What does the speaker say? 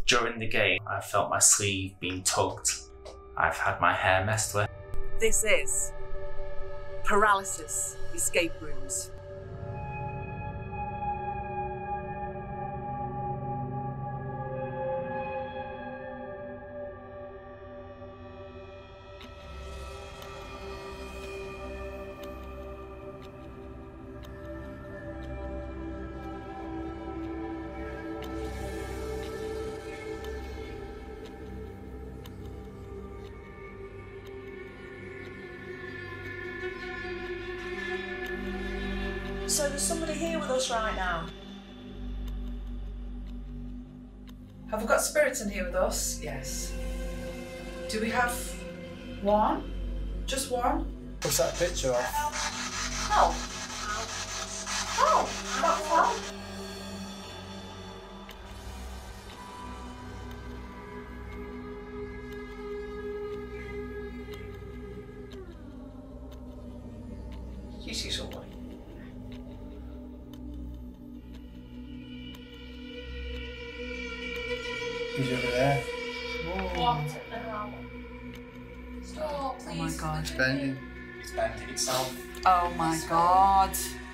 During the game, I felt my sleeve being tugged. I've had my hair messed with. This is Paralysis Escape Rooms. So there's somebody here with us right now. Have we got spirits in here with us? Yes. Do we have one? Just one? What's that picture of? Oh. Oh, that's help. You see somebody? Who's over there? What the hell? Stop, please. Oh my god. It's bending. It's bending itself. Oh my god.